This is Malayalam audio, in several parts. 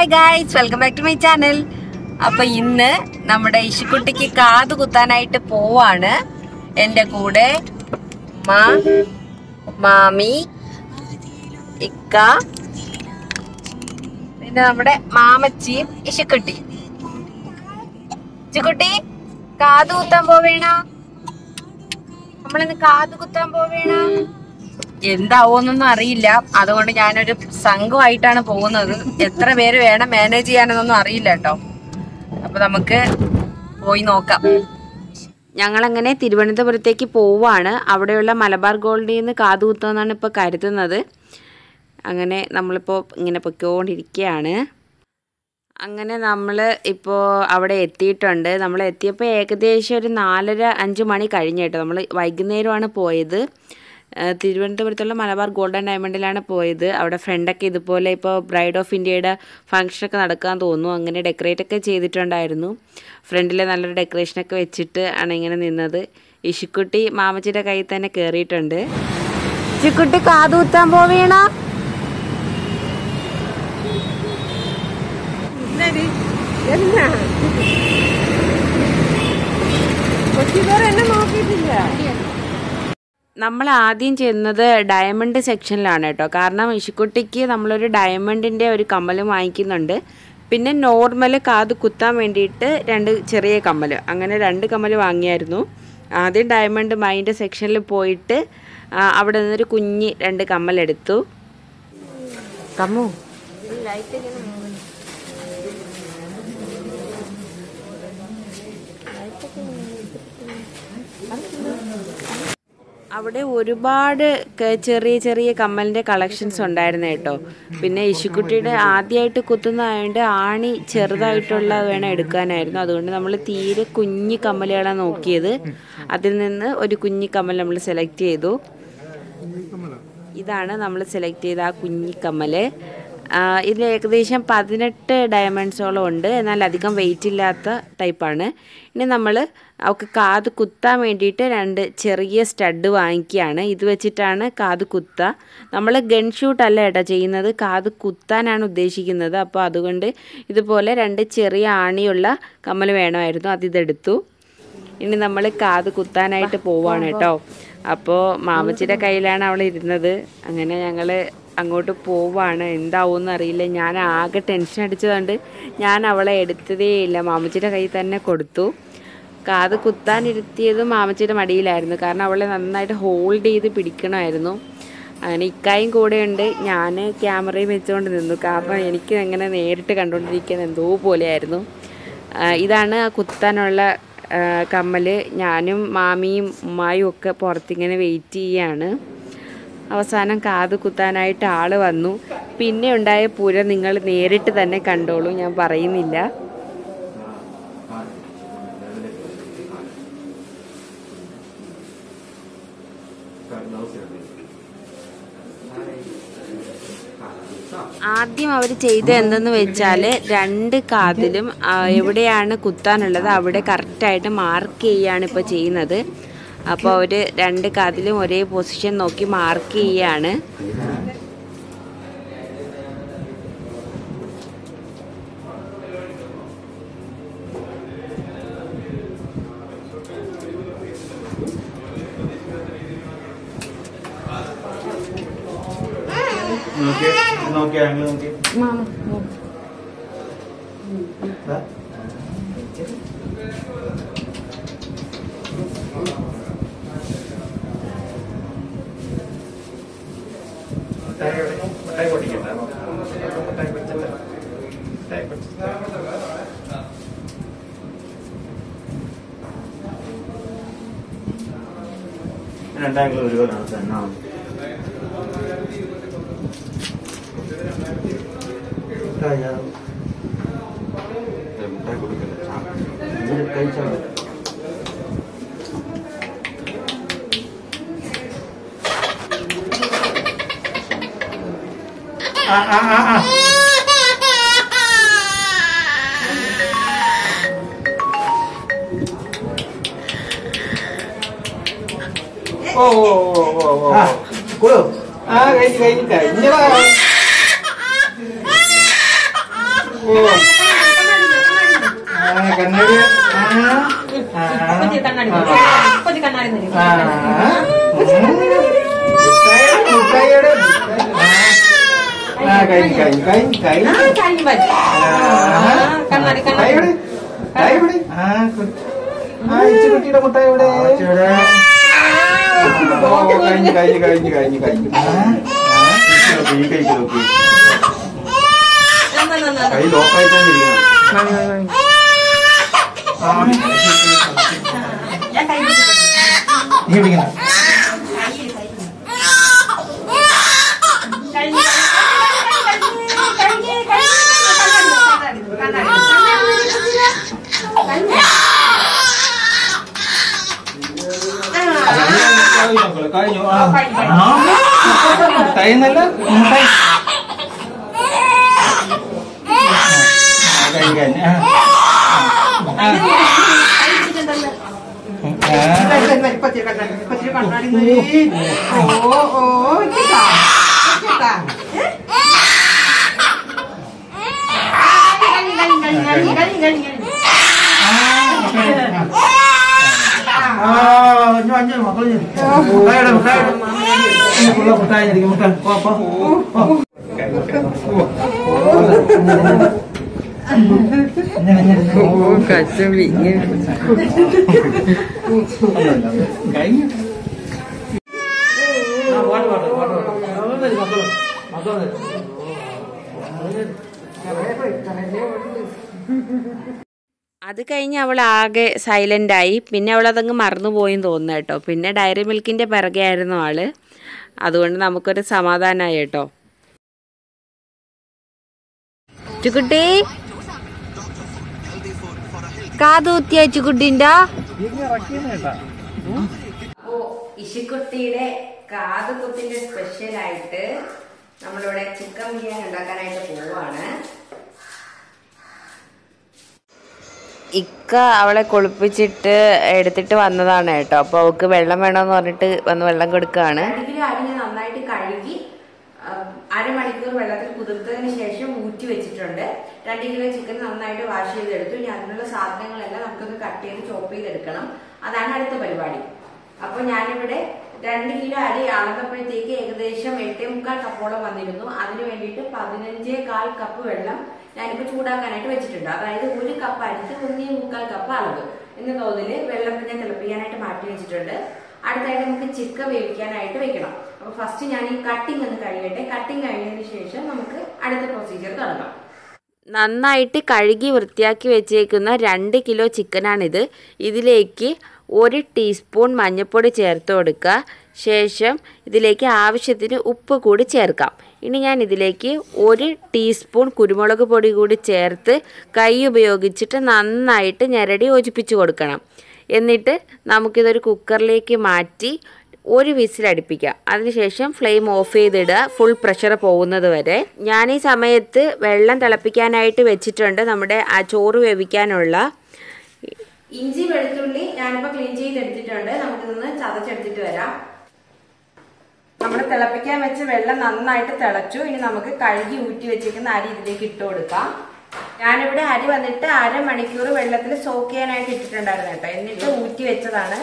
Hi guys, welcome back to my channel. അപ്പോൾ ഇന്ന് നമ്മുടെ ഇഷിക്കുട്ടിക്ക് കാത് കുത്താനായിട്ട് പോവാണ്. എൻ്റെ കൂടെ മാമി, ഇക്ക, പിന്നെ നമ്മുടെ മാമച്ചിയും ഇഷിക്കുട്ടി. ഇഷിക്കുട്ടി കാത് കുത്താൻ പോവേണോ? നമ്മളിന്ന് കാത് കുത്താൻ പോവേണോ? എന്താവോന്നൊന്നും അറിയില്ല. അതുകൊണ്ട് ഞാനൊരു സംഘമായിട്ടാണ് പോകുന്നത്. എത്ര പേര് വേണം മാനേജ് ചെയ്യാനെന്നൊന്നും അറിയില്ല കേട്ടോ. അപ്പൊ നമുക്ക് പോയി നോക്കാം. ഞങ്ങളങ്ങനെ തിരുവനന്തപുരത്തേക്ക് പോവാണ്. അവിടെയുള്ള മലബാർ ഗോൾഡിൽ നിന്ന് കാത് കുത്തുമെന്നാണ് ഇപ്പോൾ കരുതുന്നത്. അങ്ങനെ നമ്മളിപ്പോൾ ഇങ്ങനെ പൊയ്ക്കൊണ്ടിരിക്കുകയാണ്. അങ്ങനെ നമ്മൾ ഇപ്പോൾ അവിടെ എത്തിയിട്ടുണ്ട്. നമ്മൾ എത്തിയപ്പോൾ ഏകദേശം ഒരു 4:30-5 മണി കഴിഞ്ഞിട്ടോ. നമ്മൾ വൈകുന്നേരമാണ് പോയത്. തിരുവനന്തപുരത്തുള്ള മലബാർ ഗോൾഡൻ ഡയമണ്ടിലാണ് പോയത്. അവിടെ ഫ്രണ്ടൊക്കെ ഇതുപോലെ ഇപ്പോൾ ബ്രൈഡ് ഓഫ് ഇന്ത്യയുടെ ഫംഗ്ഷനൊക്കെ നടക്കാൻ തോന്നുന്നു. അങ്ങനെ ഡെക്കറേറ്റൊക്കെ ചെയ്തിട്ടുണ്ടായിരുന്നു. ഫ്രണ്ടിൽ നല്ലൊരു ഡെക്കറേഷനൊക്കെ വെച്ചിട്ട് ആണ് ഇങ്ങനെ നിന്നത്. ഇഷിക്കുട്ടി മാമച്ചിയുടെ കയ്യിൽ തന്നെ കയറിയിട്ടുണ്ട്. ഇഷിക്കുട്ടി കാത് കുത്താൻ പോവേണ? എന്നെ നോക്കിയിട്ടില്ല. നമ്മൾ ആദ്യം ചെയ്യുന്നത് ഡയമണ്ട് സെക്ഷനിലാണ് കേട്ടോ. കാരണം ഇഷിക്കുട്ടിക്ക് നമ്മളൊരു ഡയമണ്ടിൻ്റെ ഒരു കമ്മൽ വാങ്ങിക്കുന്നുണ്ട്. പിന്നെ നോർമൽ കാത് കുത്താൻ വേണ്ടിയിട്ട് 2 ചെറിയ കമ്മൽ, അങ്ങനെ 2 കമ്മൽ വാങ്ങിയായിരുന്നു. ആദ്യം ഡയമണ്ട് മൈൻ്റെ സെക്ഷനിൽ പോയിട്ട് അവിടെ നിന്നൊരു കുഞ്ഞ് 2 കമ്മലെടുത്തു. കമ്മു അവിടെ ഒരുപാട് ചെറിയ ചെറിയ കമ്മലിൻ്റെ കളക്ഷൻസ് ഉണ്ടായിരുന്നു കേട്ടോ. പിന്നെ ഇഷിക്കുട്ടിയുടെ ആദ്യമായിട്ട് കുത്തുന്നതായതുകൊണ്ട് ആണി ചെറുതായിട്ടുള്ള വേണം എടുക്കാനായിരുന്നു. അതുകൊണ്ട് നമ്മൾ തീരെ കുഞ്ഞി കമ്മലുകളാണ് നോക്കിയത്. അതിൽ നിന്ന് ഒരു കുഞ്ഞി കമ്മൽ നമ്മൾ സെലക്ട് ചെയ്തു. ഇതാണ് നമ്മൾ സെലക്ട് ചെയ്ത ആ കുഞ്ഞി കമ്മൽ. ഇതിൽ ഏകദേശം 18 ഡയമണ്ട്സോളം ഉണ്ട്. എന്നാൽ അധികം വെയിറ്റ് ഇല്ലാത്ത ടൈപ്പാണ്. ഇനി നമ്മൾ അവൾക്ക് കാത് കുത്താൻ വേണ്ടിയിട്ട് 2 ചെറിയ സ്റ്റഡ് വാങ്ങിക്കുകയാണ്. ഇത് വെച്ചിട്ടാണ് കാത് കുത്തുക. നമ്മൾ ഗൺ ഷൂട്ടല്ല കേട്ടോ ചെയ്യുന്നത്, കാത് കുത്താനാണ് ഉദ്ദേശിക്കുന്നത്. അപ്പോൾ അതുകൊണ്ട് ഇതുപോലെ 2 ചെറിയ ആണിയുള്ള കമ്മൽ വേണമായിരുന്നു. അതിതെടുത്തു. ഇനി നമ്മൾ കാത് കുത്താനായിട്ട് പോവാണ് കേട്ടോ. അപ്പോൾ മാമച്ചിയുടെ കയ്യിലാണ് അവൾ ഇരുന്നത്. അങ്ങനെ ഞങ്ങൾ അങ്ങോട്ട് പോവാണ്. എന്താവുമെന്ന് അറിയില്ല. ഞാൻ ആകെ ടെൻഷൻ അടിച്ചതുകൊണ്ട് ഞാൻ അവളെ എടുത്തതേ ഇല്ല. മാമച്ചിയുടെ കയ്യിൽ തന്നെ കൊടുത്തു. കാത് കുത്താനിരുത്തിയത് മാമച്ചിയുടെ മടിയിലായിരുന്നു. കാരണം അവളെ നന്നായിട്ട് ഹോൾഡ് ചെയ്ത് പിടിക്കണമായിരുന്നു. അങ്ങനെ ഇക്കായും കൂടെയുണ്ട്. ഞാൻ ക്യാമറയും വെച്ചുകൊണ്ട് നിന്നു. കാരണം എനിക്ക് അങ്ങനെ നേരിട്ട് കണ്ടുകൊണ്ടിരിക്കാൻ എന്തോ പോലെയായിരുന്നു. ഇതാണ് ആ കുത്താനുള്ള കമ്മൽ. ഞാനും മാമിയും ഉമ്മായും ഒക്കെ പുറത്തിങ്ങനെ വെയിറ്റ് ചെയ്യുകയാണ്. അവസാനം കാത് കുത്താനായിട്ട് ആൾ വന്നു. പിന്നെ ഉണ്ടായ പുര നിങ്ങൾ നേരിട്ട് തന്നെ കണ്ടോളൂ, ഞാൻ പറയുന്നില്ല. ആദ്യം അവർ ചെയ്ത എന്തെന്ന് വെച്ചാൽ 2 കാതിലും എവിടെയാണ് കുത്താനുള്ളത് അവിടെ കറക്റ്റായിട്ട് മാർക്ക് ചെയ്യുകയാണ് ഇപ്പോൾ ചെയ്യുന്നത്. അപ്പോൾ അവർ 2 കാതിലും ഒരേ പൊസിഷൻ നോക്കി മാർക്ക് ചെയ്യാണ്. രണ്ടാംഗിൾ ഒരുപോലാണ് തന്നെ. കഴിച്ചാൽ കണ്ണാടി മുട്ടായിയുടെ കുട്ടിയുടെ മുട്ടായിയുടെ കഴിഞ്ഞു കൈ ലോക്കായിക്കൊണ്ടിരിക്കണം. കഴിഞ്ഞു തൈന്നല്ല അത് കഴിഞ്ഞ് അവൾ ആകെ സൈലൻ്റായി. പിന്നെ അവളതങ്ങ് മറന്നുപോയെന്ന് തോന്നുന്നു കേട്ടോ. പിന്നെ ഡയറി മിൽക്കിൻ്റെ പിറകെ ആയിരുന്നു ആള്. അതുകൊണ്ട് നമുക്കൊരു സമാധാനമായി കേട്ടോ. ചുക്കുട്ടി കാതൂത്തിയ ചുക്കുട്ടിൻ്റെ ഇഷിക്കുട്ടിയുടെ കാതുകുത്തിന്റെ സ്പെഷ്യലായിട്ട് നമ്മളിവിടെ ചിക്കൻ ബിരിയാണി ഉണ്ടാക്കാനായിട്ട് പോവാണ്. ഇക്ക അവളെ കുളിപ്പിച്ചിട്ട് എടുത്തിട്ട് വന്നതാണ് കേട്ടോ. അപ്പോൾ അവൾക്ക് വെള്ളം വേണമെന്ന് പറഞ്ഞിട്ട് വന്ന് വെള്ളം കൊടുക്കുകയാണ്. 2 കിലോ അരി ഞാൻ നന്നായിട്ട് കഴുകി അരമണിക്കൂർ വെള്ളത്തിൽ കുതിർത്തതിന് ശേഷം ഊറ്റി വെച്ചിട്ടുണ്ട്. 2 കിലോ ചിക്കൻ നന്നായിട്ട് വാഷ് ചെയ്തെടുത്തു. ഇനി അതിനുള്ള സാധനങ്ങളെല്ലാം നമുക്കൊന്ന് കട്ട് ചെയ്ത് ചോപ്പ് ചെയ്തെടുക്കണം. അതാണ് അടുത്ത പരിപാടി. അപ്പോൾ ഞാനിവിടെ 2 കിലോ അരി അളന്നപ്പോഴത്തേക്ക് ഏകദേശം 8.25 കപ്പോളം വന്നിരുന്നു. അതിന് വേണ്ടിയിട്ട് 15.25 കപ്പ് വെള്ളം ഞാനിപ്പോൾ ചൂടാക്കാനായിട്ട് വെച്ചിട്ടുണ്ട്. അതായത് 1 കപ്പ് അരിക്ക് 1.25 കപ്പ് അളവ് എന്ന തോതിൽ വെള്ളം ഞാൻ തിളപ്പിക്കാനായിട്ട് മാറ്റി വെച്ചിട്ടുണ്ട്. അടുത്തായിട്ട് നമുക്ക് ചിക്കൻ വേവിക്കാനായിട്ട് വെക്കണം. അപ്പോൾ ഫസ്റ്റ് ഞാൻ ഈ കട്ടിങ് ഒന്ന് കഴിയട്ടെ. കട്ടിങ് കഴിഞ്ഞതിന് ശേഷം നമുക്ക് അടുത്ത പ്രൊസീജിയർ തുടങ്ങാം. നന്നായിട്ട് കഴുകി വൃത്തിയാക്കി വെച്ചേക്കുന്ന 2 കിലോ ചിക്കനാണിത്. ഇതിലേക്ക് 1 ടീസ്പൂൺ മഞ്ഞൾപ്പൊടി ചേർത്ത് കൊടുക്കുക. ശേഷം ഇതിലേക്ക് ആവശ്യത്തിന് ഉപ്പ് കൂടി ചേർക്കാം. ഇനി ഞാൻ ഇതിലേക്ക് 1 ടീസ്പൂൺ കുരുമുളക് പൊടി കൂടി ചേർത്ത് കൈ ഉപയോഗിച്ചിട്ട് നന്നായിട്ട് ഞെരടി യോജിപ്പിച്ച് കൊടുക്കണം. എന്നിട്ട് നമുക്കിതൊരു കുക്കറിലേക്ക് മാറ്റി 1 വിസിൽ അടുപ്പിക്കാം. അതിനുശേഷം ഫ്ലെയിം ഓഫ് ചെയ്തിടുക, ഫുൾ പ്രഷർ പോകുന്നത് വരെ. ഞാൻ ഈ സമയത്ത് വെള്ളം തിളപ്പിക്കാനായിട്ട് വെച്ചിട്ടുണ്ട് നമ്മുടെ ആ ചോറ് വേവിക്കാനുള്ള. ഇഞ്ചി വെളുത്തുള്ളി ഞാനിപ്പോൾ ക്ലീൻ ചെയ്തെടുത്തിട്ടുണ്ട്. നമുക്കിതൊന്ന് ചതച്ചെടുത്തിട്ട് വരാം. നമ്മൾ തിളപ്പിക്കാൻ വെച്ച വെള്ളം നന്നായിട്ട് തിളച്ചു. ഇനി നമുക്ക് കഴുകി ഊറ്റി വെച്ചിരിക്കുന്ന അരി ഇതിലേക്ക് ഇട്ട് കൊടുക്കാം. ഞാനിവിടെ അരി വന്നിട്ട് അരമണിക്കൂർ വെള്ളത്തിൽ സോക്ക് ചെയ്യാനായിട്ട് ഇട്ടിട്ടുണ്ടായിരുന്നു കേട്ടോ. എന്നിട്ട് ഊറ്റി വെച്ചതാണ്.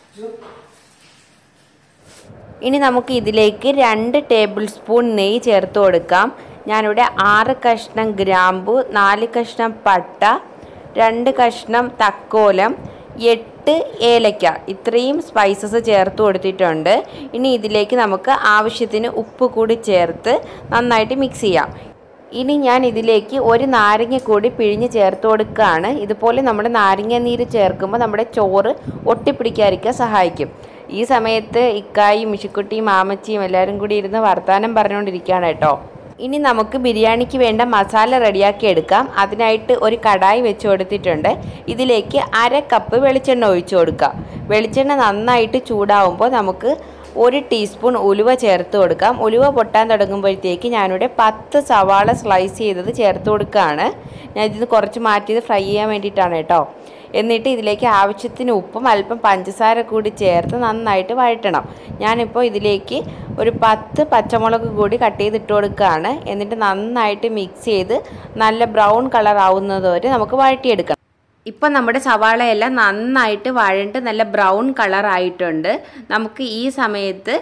ഇനി നമുക്ക് ഇതിലേക്ക് 2 ടേബിൾ സ്പൂൺ നെയ്യ് ചേർത്ത് കൊടുക്കാം. ഞാനിവിടെ 6 കഷ്ണം ഗ്രാമ്പു, 4 കഷ്ണം പട്ട, 2 കഷ്ണം തക്കോലം, 8 ഏലക്ക, ഇത്രയും സ്പൈസസ് ചേർത്ത് കൊടുത്തിട്ടുണ്ട്. ഇനി ഇതിലേക്ക് നമുക്ക് ആവശ്യത്തിന് ഉപ്പ് കൂടി ചേർത്ത് നന്നായിട്ട് മിക്സ് ചെയ്യാം. ഇനി ഞാൻ ഇതിലേക്ക് 1 നാരങ്ങ കൂടി പിഴിഞ്ഞ് ചേർത്ത് കൊടുക്കുകയാണ്. ഇതുപോലെ നമ്മുടെ നാരങ്ങ നീര് ചേർക്കുമ്പോൾ നമ്മുടെ ചോറ് ഒട്ടിപ്പിടിക്കാതിരിക്കാൻ സഹായിക്കും. ഈ സമയത്ത് ഇക്കായും മിഷിക്കുട്ടിയും മാമച്ചിയും എല്ലാവരും കൂടി ഇരുന്ന് വർത്തമാനം പറഞ്ഞുകൊണ്ടിരിക്കുകയാണ് കേട്ടോ. ഇനി നമുക്ക് ബിരിയാണിക്ക് വേണ്ട മസാല റെഡിയാക്കി എടുക്കാം. അതിനായിട്ട് ഒരു കടായി വെച്ച് കൊടുത്തിട്ടുണ്ട്. ഇതിലേക്ക് 1/2 കപ്പ് വെളിച്ചെണ്ണ ഒഴിച്ചു കൊടുക്കുക. വെളിച്ചെണ്ണ നന്നായിട്ട് ചൂടാവുമ്പോൾ നമുക്ക് 1 ടീസ്പൂൺ ഉലുവ ചേർത്ത് കൊടുക്കാം. ഉലുവ പൊട്ടാൻ തുടങ്ങുമ്പോഴത്തേക്ക് ഞാനിവിടെ 10 സവാള സ്ലൈസ് ചെയ്തത് ചേർത്ത് കൊടുക്കുകയാണ്. ഞാൻ ഇതിന് കുറച്ച് മാറ്റിയത് ഫ്രൈ ചെയ്യാൻ വേണ്ടിയിട്ടാണ് കേട്ടോ. എന്നിട്ട് ഇതിലേക്ക് ആവശ്യത്തിന് ഉപ്പും അല്പം പഞ്ചസാര കൂടി ചേർത്ത് നന്നായിട്ട് വഴറ്റണം. ഞാനിപ്പോൾ ഇതിലേക്ക് ഒരു 10 പച്ചമുളക് കൂടി കട്ട് ചെയ്തിട്ട് കൊടുക്കുകയാണ്. എന്നിട്ട് നന്നായിട്ട് മിക്സ് ചെയ്ത് നല്ല ബ്രൗൺ കളർ ആവുന്നത് വരെ നമുക്ക് വഴറ്റിയെടുക്കണം. ഇപ്പം നമ്മുടെ സവാളയെല്ലാം നന്നായിട്ട് വഴണ്ട് നല്ല ബ്രൗൺ കളർ ആയിട്ടുണ്ട്. നമുക്ക് ഈ സമയത്ത്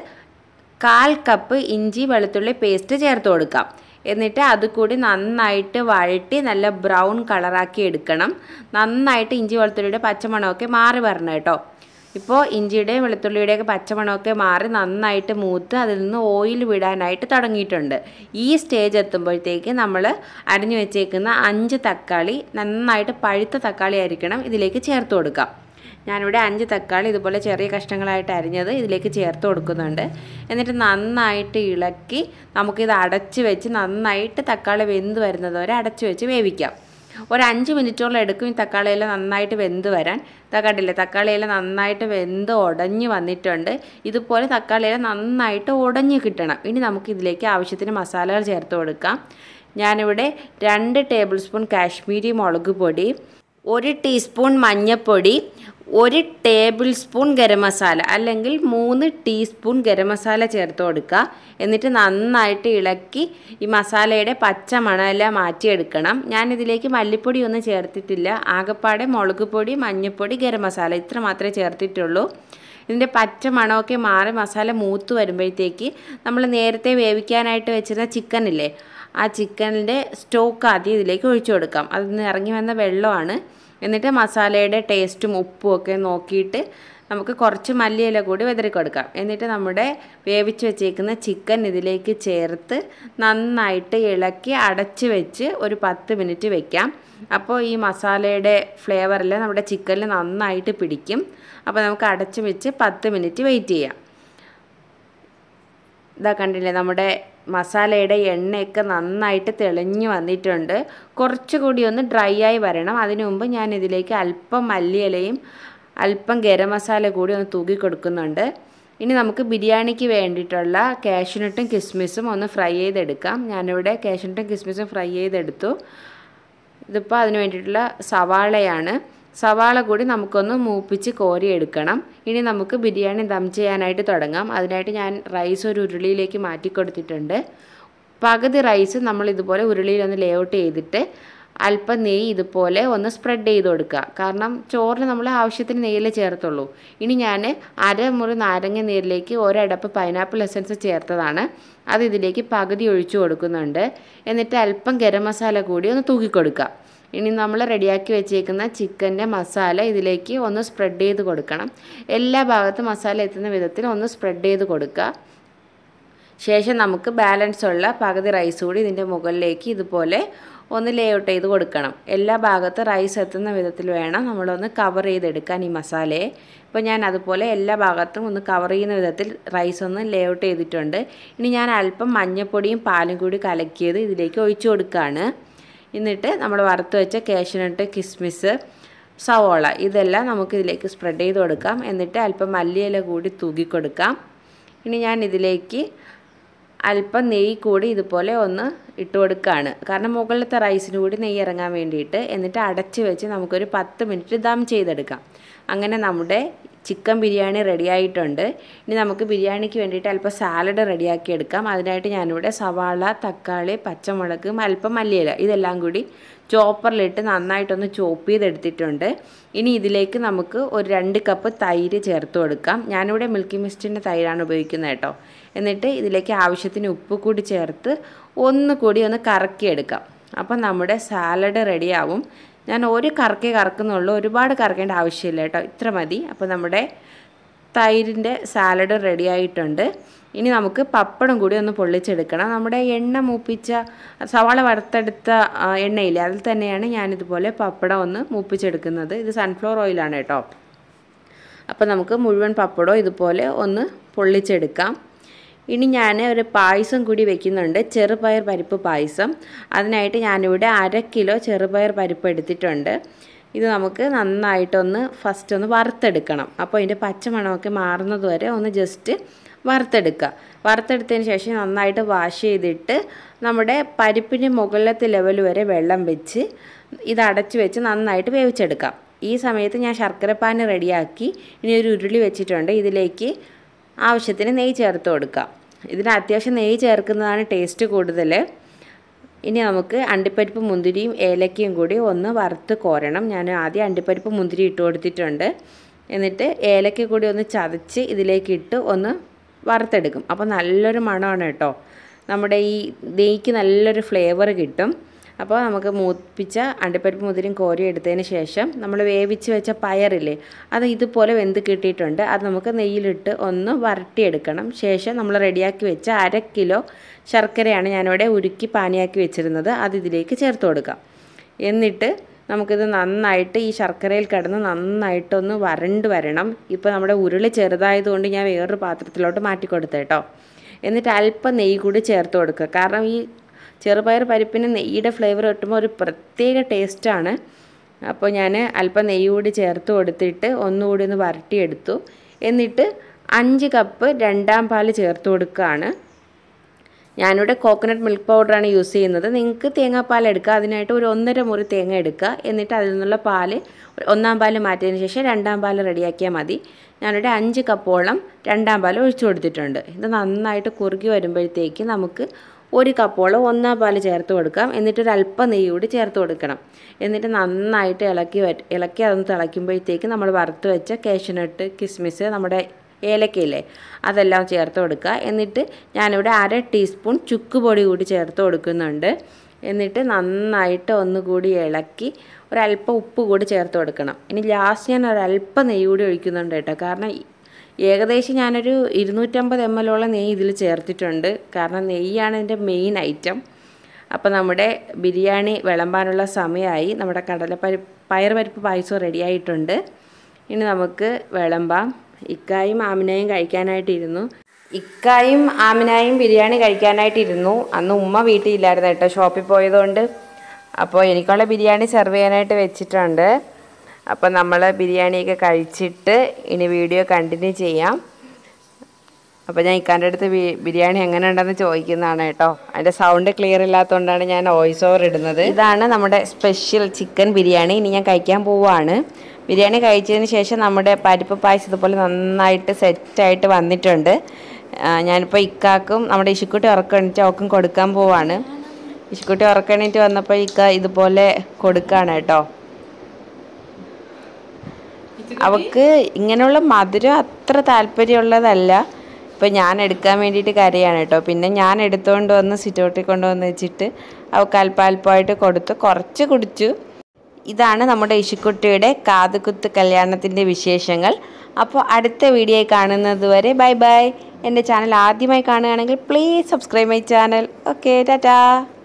1/4 കപ്പ് ഇഞ്ചി വെളുത്തുള്ളി പേസ്റ്റ് ചേർത്ത് കൊടുക്കാം. എന്നിട്ട് അത് കൂടി നന്നായിട്ട് വഴറ്റി നല്ല ബ്രൗൺ കളറാക്കി എടുക്കണം. നന്നായിട്ട് ഇഞ്ചി വെളുത്തുള്ളിയുടെ പച്ചമണമൊക്കെ മാറി വരണം കേട്ടോ. ഇപ്പോൾ ഇഞ്ചിയുടെയും വെളുത്തുള്ളിയുടെയൊക്കെ പച്ചമണമൊക്കെ മാറി നന്നായിട്ട് മൂത്ത് അതിൽ നിന്ന് ഓയിൽ വിടാനായിട്ട് തുടങ്ങിയിട്ടുണ്ട്. ഈ സ്റ്റേജ് എത്തുമ്പോഴത്തേക്ക് നമ്മൾ അരിഞ്ഞു വെച്ചേക്കുന്ന 5 തക്കാളി, നന്നായിട്ട് പഴുത്ത തക്കാളി ആയിരിക്കണം, ഇതിലേക്ക് ചേർത്ത് കൊടുക്കാം. ഞാനിവിടെ 5 തക്കാളി ഇതുപോലെ ചെറിയ കഷ്ണങ്ങളായിട്ട് അരിഞ്ഞത് ഇതിലേക്ക് ചേർത്ത് കൊടുക്കുന്നുണ്ട്. എന്നിട്ട് നന്നായിട്ട് ഇളക്കി നമുക്കിത് അടച്ച് വെച്ച് നന്നായിട്ട് തക്കാളി വെന്ത് വരുന്നത് വരെ അടച്ച് വെച്ച് വേവിക്കാം. ഒരു 5 മിനിറ്റോളം എടുക്കും ഈ തക്കാളിയെല്ലാം നന്നായിട്ട് വെന്ത് വരാൻ. കണ്ടില്ലേ, തക്കാളിയെല്ലാം നന്നായിട്ട് വെന്ത് ഉടഞ്ഞ് വന്നിട്ടുണ്ട്. ഇതുപോലെ തക്കാളിയെല്ലാം നന്നായിട്ട് ഉടഞ്ഞ് കിട്ടണം. ഇനി നമുക്കിതിലേക്ക് ആവശ്യത്തിന് മസാലകൾ ചേർത്ത് കൊടുക്കാം. ഞാനിവിടെ 2 ടേബിൾ സ്പൂൺ കാശ്മീരി മുളക് പൊടി, 1 ടീസ്പൂൺ മഞ്ഞൾപ്പൊടി, 1 ടേബിൾ സ്പൂൺ ഗരം മസാല അല്ലെങ്കിൽ 3 ടീസ്പൂൺ ഗരം മസാല ചേർത്ത് കൊടുക്കുക. എന്നിട്ട് നന്നായിട്ട് ഇളക്കി ഈ മസാലയുടെ പച്ച മണമെല്ലാം മാറ്റിയെടുക്കണം. ഞാനിതിലേക്ക് മല്ലിപ്പൊടി ഒന്നും ചേർത്തിട്ടില്ല. ആകപ്പാടെ മുളക് പൊടി, മഞ്ഞൾപ്പൊടി, ഗരം മസാല ഇത്ര മാത്രമേ ചേർത്തിട്ടുള്ളൂ. ഇതിൻ്റെ പച്ച മണമൊക്കെ മാറി മസാല മൂത്ത് വരുമ്പോഴത്തേക്ക് നമ്മൾ നേരത്തെ വേവിക്കാനായിട്ട് വെച്ചിരുന്ന ചിക്കനില്ലേ, ആ ചിക്കനിൻ്റെ സ്റ്റോക്ക് ആദ്യം ഇതിലേക്ക് ഒഴിച്ചു കൊടുക്കാം. അതിൽ നിന്ന് ഇറങ്ങി വന്ന വെള്ളമാണ്. എന്നിട്ട് മസാലയുടെ ടേസ്റ്റും ഉപ്പും ഒക്കെ നോക്കിയിട്ട് നമുക്ക് കുറച്ച് മല്ലിയില കൂടി വിതറി കൊടുക്കാം. എന്നിട്ട് നമ്മുടെ വേവിച്ച് വെച്ചേക്കുന്ന ചിക്കൻ ഇതിലേക്ക് ചേർത്ത് നന്നായിട്ട് ഇളക്കി അടച്ച് വെച്ച് ഒരു 10 മിനിറ്റ് വെക്കാം. അപ്പോൾ ഈ മസാലയുടെ ഫ്ലേവറെല്ലാം നമ്മുടെ ചിക്കനിൽ നന്നായിട്ട് പിടിക്കും. അപ്പോൾ നമുക്ക് അടച്ച് വെച്ച് 10 മിനിറ്റ് വെയിറ്റ് ചെയ്യാം. ഇതാ കണ്ടില്ലേ, നമ്മുടെ മസാലയുടെ എണ്ണയൊക്കെ നന്നായിട്ട് തെളിഞ്ഞ് വന്നിട്ടുണ്ട്. കുറച്ചുകൂടി ഒന്ന് ഡ്രൈ ആയി വരണം. അതിനു മുമ്പ് ഞാൻ ഇതിലേക്ക് അല്പം മല്ലിയിലയും അല്പം ഗരം മസാല കൂടി ഒന്ന് തൂക്കി കൊടുക്കുന്നുണ്ട്. ഇനി നമുക്ക് ബിരിയാണിക്ക് വേണ്ടിയിട്ടുള്ള കാഷ്യൂനട്ടും കിസ്മിസും ഒന്ന് ഫ്രൈ ചെയ്തെടുക്കാം. ഞാനിവിടെ കാഷ്യൂനട്ടും കിസ്മിസും ഫ്രൈ ചെയ്തെടുത്തു. ഇതിപ്പോൾ അതിന് വേണ്ടിയിട്ടുള്ള സവാളയാണ്. സവാള കൂടി നമുക്കൊന്ന് മൂപ്പിച്ച് കോരിയെടുക്കണം. ഇനി നമുക്ക് ബിരിയാണി ദം ചെയ്യാനായിട്ട് തുടങ്ങാം. അതിനായിട്ട് ഞാൻ റൈസ് ഒരു ഉരുളിയിലേക്ക് മാറ്റി കൊടുത്തിട്ടുണ്ട്. പകുതി റൈസ് നമ്മൾ ഇതുപോലെ ഉരുളിയിലൊന്ന് ലേഔട്ട് ചെയ്തിട്ട് അല്പം നെയ്യ് ഇതുപോലെ ഒന്ന് സ്പ്രെഡ് ചെയ്ത് കൊടുക്കുക. കാരണം ചോറിന് നമ്മൾ ആവശ്യത്തിന് നെയ്യിൽ ചേർത്തുള്ളൂ. ഇനി ഞാൻ 1/2 മുറി നാരങ്ങ നീരിലേക്ക് 1 അടപ്പ് പൈനാപ്പിൾ എസൻസ് ചേർത്തതാണ്. അത് ഇതിലേക്ക് പകുതി ഒഴിച്ചു കൊടുക്കുന്നുണ്ട്. എന്നിട്ട് അല്പം ഗരം മസാല കൂടി ഒന്ന് തൂക്കി കൊടുക്കുക. ഇനി നമ്മൾ റെഡിയാക്കി വെച്ചേക്കുന്ന ചിക്കൻ്റെ മസാല ഇതിലേക്ക് ഒന്ന് സ്പ്രെഡ് ചെയ്ത് കൊടുക്കണം. എല്ലാ ഭാഗത്തും മസാല എത്തുന്ന വിധത്തിൽ ഒന്ന് സ്പ്രെഡ് ചെയ്ത് കൊടുക്കുക. ശേഷം നമുക്ക് ബാലൻസ് ഉള്ള പകുതി റൈസ് കൂടി ഇതിൻ്റെ മുകളിലേക്ക് ഇതുപോലെ ഒന്ന് ലേഔട്ട് ചെയ്ത് കൊടുക്കണം. എല്ലാ ഭാഗത്തും റൈസ് എത്തുന്ന വിധത്തിൽ വേണം നമ്മളൊന്ന് കവർ ചെയ്തെടുക്കാൻ ഈ മസാലയെ. ഇപ്പോൾ ഞാൻ അതുപോലെ എല്ലാ ഭാഗത്തും ഒന്ന് കവർ ചെയ്യുന്ന വിധത്തിൽ റൈസ് ഒന്ന് ലേഔട്ട് ചെയ്തിട്ടുണ്ട്. ഇനി ഞാൻ അല്പം മഞ്ഞൾപ്പൊടിയും പാലും കൂടി കലക്കിയത് ഇതിലേക്ക് ഒഴിച്ചു കൊടുക്കുകയാണ്. എന്നിട്ട് നമ്മൾ വറുത്ത് വെച്ച കാഷ്യൂനട്ട്, കിസ്മിസ്, സവോള ഇതെല്ലാം നമുക്കിതിലേക്ക് സ്പ്രെഡ് ചെയ്ത് കൊടുക്കാം. എന്നിട്ട് അല്പം മല്ലിയില കൂടി തൂക്കി കൊടുക്കാം. ഇനി ഞാൻ ഇതിലേക്ക് അല്പം നെയ്യ് കൂടി ഇതുപോലെ ഒന്ന് ഇട്ട് കൊടുക്കുകയാണ്. കാരണം മുകളിലത്തെ റൈസിന് കൂടി നെയ്യ് ഇറങ്ങാൻ വേണ്ടിയിട്ട്. എന്നിട്ട് അടച്ച് വെച്ച് നമുക്കൊരു 10 മിനിറ്റ് ദം ചെയ്തെടുക്കാം. അങ്ങനെ നമ്മുടെ ചിക്കൻ ബിരിയാണി റെഡി ആയിട്ടുണ്ട്. ഇനി നമുക്ക് ബിരിയാണിക്ക് വേണ്ടിയിട്ട് അല്പം സാലഡ് റെഡിയാക്കി എടുക്കാം. അതിനായിട്ട് ഞാനിവിടെ സവാള, തക്കാളി, പച്ചമുളക്, അല്പം മല്ലിയില ഇതെല്ലാം കൂടി ചോപ്പറിലിട്ട് നന്നായിട്ടൊന്ന് ചോപ്പ് ചെയ്തെടുത്തിട്ടുണ്ട്. ഇനി ഇതിലേക്ക് നമുക്ക് ഒരു 2 കപ്പ് തൈര് ചേർത്ത് കൊടുക്കാം. ഞാനിവിടെ മിൽക്കി മിസ്റ്റിൻ്റെ തൈരാണ് ഉപയോഗിക്കുന്നത് കേട്ടോ. എന്നിട്ട് ഇതിലേക്ക് ആവശ്യത്തിന് ഉപ്പ് കൂടി ചേർത്ത് ഒന്നുകൂടി ഒന്ന് കറക്കിയെടുക്കാം. അപ്പം നമ്മുടെ സാലഡ് റെഡിയാവും. ഞാൻ ഒരു കറക്കേ കറക്കുന്നുള്ളൂ, ഒരുപാട് കറക്കേണ്ട ആവശ്യമില്ല കേട്ടോ, ഇത്ര മതി. അപ്പോൾ നമ്മുടെ തൈരിൻ്റെ സാലഡ് റെഡി ആയിട്ടുണ്ട്. ഇനി നമുക്ക് പപ്പടം കൂടി ഒന്ന് പൊള്ളിച്ചെടുക്കണം. നമ്മുടെ എണ്ണ മൂപ്പിച്ച സവാള വറുത്തെടുത്ത എണ്ണയില്ലേ, അതിൽ തന്നെയാണ് ഞാനിതുപോലെ പപ്പടം ഒന്ന് മൂപ്പിച്ചെടുക്കുന്നത്. ഇത് സൺഫ്ലവർ ഓയിലാണ് കേട്ടോ. അപ്പോൾ നമുക്ക് മുഴുവൻ പപ്പടവും ഇതുപോലെ ഒന്ന് പൊള്ളിച്ചെടുക്കാം. ഇനി ഞാൻ ഒരു പായസം കൂടി വെക്കുന്നുണ്ട്, ചെറുപയർ പരിപ്പ് പായസം. അതിനായിട്ട് ഞാനിവിടെ 1/2 കിലോ ചെറുപയർ പരിപ്പ് എടുത്തിട്ടുണ്ട്. ഇത് നമുക്ക് നന്നായിട്ടൊന്ന് ഫസ്റ്റ് ഒന്ന് വറുത്തെടുക്കണം. അപ്പോൾ അതിൻ്റെ പച്ചമണമൊക്കെ മാറുന്നത് വരെ ഒന്ന് ജസ്റ്റ് വറുത്തെടുക്കുക. വറുത്തെടുത്തതിന് ശേഷം നന്നായിട്ട് വാഷ് ചെയ്തിട്ട് നമ്മുടെ പരിപ്പിൻ്റെ മുകളിലത്തെ ലെവൽ വരെ വെള്ളം വെച്ച് ഇത് അടച്ച് വെച്ച് നന്നായിട്ട് വേവിച്ചെടുക്കാം. ഈ സമയത്ത് ഞാൻ ശർക്കരപ്പാൻ റെഡിയാക്കി ഇനി ഒരു ഉരുളി വെച്ചിട്ടുണ്ട്. ഇതിലേക്ക് ആവശ്യത്തിന് നെയ്യ് ചേർത്ത് കൊടുക്കാം. ഇതിന് അത്യാവശ്യം നെയ്യ് ചേർക്കുന്നതാണ് ടേസ്റ്റ് കൂടുതൽ. ഇനി നമുക്ക് അണ്ടിപ്പരിപ്പ് മുന്തിരിയും ഏലക്കയും കൂടി ഒന്ന് വറുത്ത് കോരണം. ഞാൻ ആദ്യം അണ്ടിപ്പരിപ്പ് മുന്തിരി ഇട്ട് കൊടുത്തിട്ടുണ്ട്. എന്നിട്ട് ഏലക്ക കൂടി ഒന്ന് ചതച്ച് ഇതിലേക്ക് ഇട്ട് ഒന്ന് വറുത്തെടുക്കും. അപ്പോൾ നല്ലൊരു മണമാണ് കേട്ടോ. നമ്മുടെ ഈ നെയ്ക്ക് നല്ലൊരു ഫ്ലേവർ കിട്ടും. അപ്പോൾ നമുക്ക് മൂപ്പിച്ച അണ്ടിപ്പരിപ്പ് മുന്തിരിയും കോരി എടുത്തതിന് ശേഷം നമ്മൾ വേവിച്ച് വെച്ച പയറില്ലേ, അത് ഇതുപോലെ വെന്ത് കിട്ടിയിട്ടുണ്ട്. അത് നമുക്ക് നെയ്യിലിട്ട് ഒന്ന് വരട്ടിയെടുക്കണം. ശേഷം നമ്മൾ റെഡിയാക്കി വെച്ച 1/2 കിലോ ശർക്കരയാണ് ഞാനിവിടെ ഉരുക്കി പാനിയാക്കി വെച്ചിരുന്നത്. അത് ഇതിലേക്ക് ചേർത്ത് കൊടുക്കാം. എന്നിട്ട് നമുക്കിത് നന്നായിട്ട് ഈ ശർക്കരയിൽ കിടന്ന് നന്നായിട്ടൊന്ന് വരണ്ട് വരണം. ഇപ്പോൾ നമ്മുടെ ഉരുളി ചെറുതായതുകൊണ്ട് ഞാൻ വേറൊരു പാത്രത്തിലോട്ട് മാറ്റി കൊടുത്തേട്ടോ. എന്നിട്ട് അല്പം നെയ്യ് കൂടി ചേർത്ത് കൊടുക്കുക. കാരണം ഈ ചെറുപയർ പരിപ്പിന് നെയ്യുടെ ഫ്ലേവർ കിട്ടുമ്പോൾ ഒരു പ്രത്യേക ടേസ്റ്റാണ്. അപ്പോൾ ഞാൻ അല്പം നെയ്യ് കൂടി ചേർത്ത് കൊടുത്തിട്ട് ഒന്നുകൂടി ഒന്ന് വരട്ടിയെടുത്തു. എന്നിട്ട് 5 കപ്പ് 2ാം പാൽ ചേർത്ത് കൊടുക്കുകയാണ്. ഞാനിവിടെ കോക്കനട്ട് മിൽക്ക് പൗഡറാണ് യൂസ് ചെയ്യുന്നത്. നിങ്ങൾക്ക് തേങ്ങാപ്പാൽ എടുക്കുക. അതിനായിട്ട് ഒരു 1.5 മുറി തേങ്ങ എടുക്കുക. എന്നിട്ട് അതിൽ നിന്നുള്ള പാൽ 1ാം പാൽ മാറ്റിയതിന് ശേഷം 2ാം പാൽ റെഡിയാക്കിയാൽ മതി. ഞാനിവിടെ 5 കപ്പോളം 2ാം പാൽ ഒഴിച്ചു കൊടുത്തിട്ടുണ്ട്. ഇത് നന്നായിട്ട് കുറുകി വരുമ്പോഴത്തേക്ക് നമുക്ക് 1 കപ്പോളം 1ാം പാൽ ചേർത്ത് കൊടുക്കാം. എന്നിട്ട് ഒരു അല്പം നെയ്യ് കൂടി ചേർത്ത് കൊടുക്കണം. എന്നിട്ട് നന്നായിട്ട് ഇളക്കി അതൊന്ന് തിളയ്ക്കുമ്പോഴത്തേക്ക് നമ്മൾ വറുത്ത് വെച്ച കാഷ്യൂനട്ട്, കിസ്മിസ്, നമ്മുടെ ഏലക്കയില്ലേ, അതെല്ലാം ചേർത്ത് കൊടുക്കുക. എന്നിട്ട് ഞാനിവിടെ 1/2 ടീസ്പൂൺ ചുക്ക് പൊടി കൂടി ചേർത്ത് കൊടുക്കുന്നുണ്ട്. എന്നിട്ട് നന്നായിട്ട് ഒന്നുകൂടി ഇളക്കി ഒരല്പം ഉപ്പ് കൂടി ചേർത്ത് കൊടുക്കണം. ഇനി ലാസ്റ്റ് ഞാൻ ഒരല്പം നെയ്യ് കൂടി ഒഴിക്കുന്നുണ്ട് കേട്ടോ. കാരണം ഏകദേശം ഞാനൊരു 250 ml നെയ്യ് ഇതിൽ ചേർത്തിട്ടുണ്ട്. കാരണം നെയ്യാണ് ഇതിൻ്റെ മെയിൻ ഐറ്റം. അപ്പോൾ നമ്മുടെ ബിരിയാണി വിളമ്പാനുള്ള സമയമായി. നമ്മുടെ പയറുപരിപ്പ് പായസം റെഡിയായിട്ടുണ്ട്. ഇനി നമുക്ക് വിളമ്പാം. ഇക്കായും ആമിനയും കഴിക്കാനായിട്ടിരുന്നു. ഇക്കായും ആമിനയും ബിരിയാണി കഴിക്കാനായിട്ടിരുന്നു. അന്ന് ഉമ്മ വീട്ടിലില്ലായിരുന്നു കേട്ടോ, ഷോപ്പിൽ പോയതുകൊണ്ട്. അപ്പോൾ എനിക്കുള്ള ബിരിയാണി സെർവ് ചെയ്യാനായിട്ട് വെച്ചിട്ടുണ്ട്. അപ്പോൾ നമ്മൾ ബിരിയാണിയൊക്കെ കഴിച്ചിട്ട് ഇനി വീഡിയോ കണ്ടിന്യൂ ചെയ്യാം. അപ്പോൾ ഞാൻ ഇക്കാൻ്റെ അടുത്ത് ബിരിയാണി എങ്ങനെ ഉണ്ടെന്ന് ചോദിക്കുന്നതാണ് കേട്ടോ. അതിൻ്റെ സൗണ്ട് ക്ലിയർ ഇല്ലാത്തതുകൊണ്ടാണ് ഞാൻ വോയിസ് ഓവർ ഇടുന്നത്. ഇതാണ് നമ്മുടെ സ്പെഷ്യൽ ചിക്കൻ ബിരിയാണി. ഇനി ഞാൻ കഴിക്കാൻ പോവുകയാണ്. ബിരിയാണി കഴിച്ചതിന് ശേഷം നമ്മുടെ പരിപ്പ് പായസം ഇതുപോലെ നന്നായിട്ട് സെറ്റായിട്ട് വന്നിട്ടുണ്ട്. ഞാനിപ്പോൾ ഇക്കാക്കും നമ്മുടെ ഇശുക്കുട്ടി ഉറക്കണിട്ട് അവക്കും കൊടുക്കാൻ പോവാണ്. ഇശുക്കുട്ടി ഉറക്കണിട്ട് വന്നപ്പോൾ ഇക്ക ഇതുപോലെ കൊടുക്കുകയാണ് കേട്ടോ. അവൾക്ക് ഇങ്ങനെയുള്ള മധുരം അത്ര താല്പര്യമുള്ളതല്ല. ഇപ്പോൾ ഞാൻ എടുക്കാൻ വേണ്ടിയിട്ട് കരയാണ് കേട്ടോ. പിന്നെ ഞാൻ എടുത്തുകൊണ്ട് വന്ന് സിറ്റൗട്ടിൽ കൊണ്ടുവന്ന് വെച്ചിട്ട് അവൾക്ക് അല്പാൽപ്പമായിട്ട് കൊടുത്തു. കുറച്ച് കുടിച്ചു. ഇതാണ് നമ്മുടെ ഇശുക്കുട്ടിയുടെ കാതുകുത്ത് കല്യാണത്തിൻ്റെ വിശേഷങ്ങൾ. അപ്പോൾ അടുത്ത വീഡിയോ കാണുന്നത് വരെ ബൈ ബൈ. എൻ്റെ ചാനൽ ആദ്യമായി കാണുകയാണെങ്കിൽ please subscribe my channel. Okay, Tata.